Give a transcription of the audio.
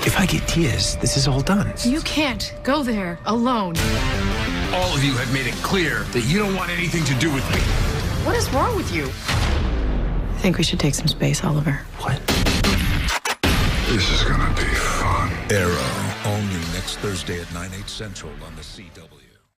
If I get tears, this is all done. You can't go there alone. All of you have made it clear that you don't want anything to do with me. What is wrong with you? I think we should take some space, Oliver. What? This is gonna be fun. Arrow, all new next Thursday at 9/8 Central on the CW.